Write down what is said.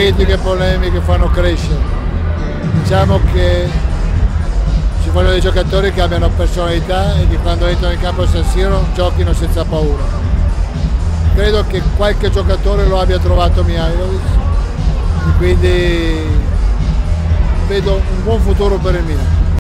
critiche e polemiche fanno crescere. Diciamo che ci vogliono dei giocatori che abbiano personalità e che quando entrano in campo a San Siro giochino senza paura. Credo che qualche giocatore lo abbia trovato Mihajlovic e quindi vedo un buon futuro per il Milan.